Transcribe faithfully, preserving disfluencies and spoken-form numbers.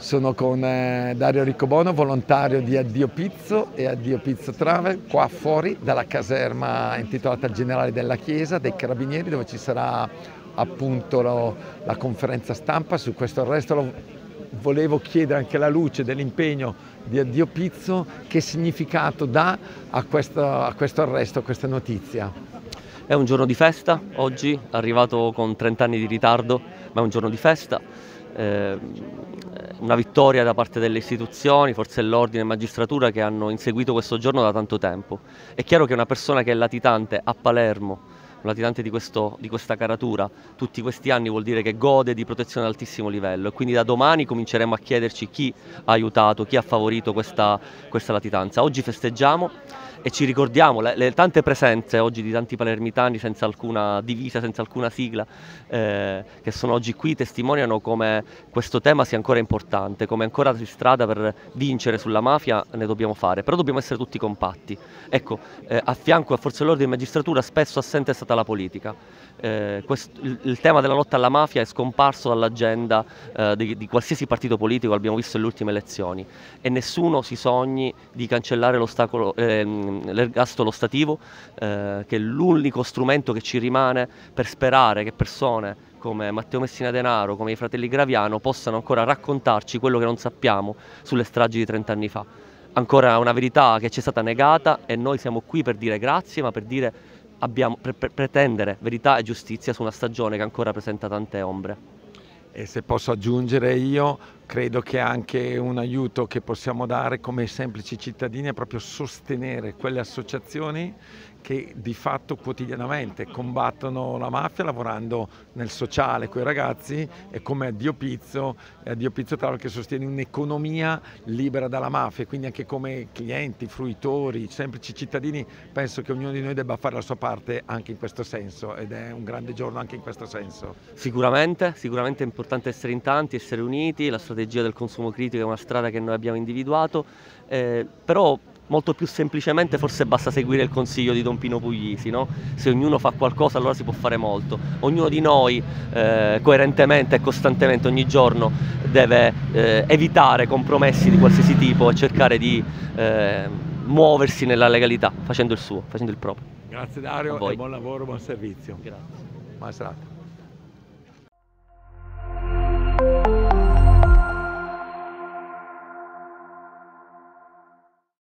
Sono con eh, Dario Riccobono, volontario di Addio Pizzo e Addio Pizzo Travel, qua fuori dalla caserma intitolata al Generale della Chiesa dei Carabinieri, dove ci sarà appunto lo, la conferenza stampa su questo arresto. Lo, volevo chiedere anche alla luce dell'impegno di Addio Pizzo che significato dà a questo, a questo arresto, a questa notizia. È un giorno di festa, oggi, arrivato con trenta anni di ritardo, ma è un giorno di festa. Eh, una vittoria da parte delle istituzioni, forze dell'ordine e magistratura che hanno inseguito questo giorno da tanto tempo. È chiaro che una persona che è latitante a Palermo, un latitante di, questo, di questa caratura, tutti questi anni vuol dire che gode di protezione ad altissimo livello e quindi da domani cominceremo a chiederci chi ha aiutato, chi ha favorito questa, questa latitanza. Oggi festeggiamo e ci ricordiamo le, le tante presenze oggi di tanti palermitani senza alcuna divisa, senza alcuna sigla, eh, che sono oggi qui, testimoniano come questo tema sia ancora importante, come ancora di strada per vincere sulla mafia ne dobbiamo fare, però dobbiamo essere tutti compatti. Ecco, eh, a fianco a forze dell'ordine e magistratura spesso assente è stata la politica. Eh, questo, il, il tema della lotta alla mafia è scomparso dall'agenda eh, di, di qualsiasi partito politico, l'abbiamo visto nelle ultime elezioni, e nessuno si sogni di cancellare l'ostacolo, eh, l'ergastolo stativo, eh, che è l'unico strumento che ci rimane per sperare che persone come Matteo Messina Denaro, come i fratelli Graviano, possano ancora raccontarci quello che non sappiamo sulle stragi di trent'anni fa. Ancora una verità che ci è stata negata e noi siamo qui per dire grazie, ma per dire abbiamo, per, per pretendere verità e giustizia su una stagione che ancora presenta tante ombre. E se posso aggiungere io, credo che anche un aiuto che possiamo dare come semplici cittadini è proprio sostenere quelle associazioni che di fatto quotidianamente combattono la mafia lavorando nel sociale con i ragazzi, e come Addio Pizzo, Addio Pizzo Travel, che sostiene un'economia libera dalla mafia, quindi anche come clienti, fruitori, semplici cittadini, penso che ognuno di noi debba fare la sua parte anche in questo senso, ed è un grande giorno anche in questo senso. Sicuramente, sicuramente è importante essere in tanti, essere uniti, la strategia del consumo critico è una strada che noi abbiamo individuato, eh, però molto più semplicemente forse basta seguire il consiglio di Don Pino Puglisi, no? Se ognuno fa qualcosa allora si può fare molto. Ognuno di noi eh, coerentemente e costantemente ogni giorno deve eh, evitare compromessi di qualsiasi tipo e cercare di eh, muoversi nella legalità, facendo il suo, facendo il proprio. Grazie Dario e buon lavoro, buon servizio. Grazie. Buona serata.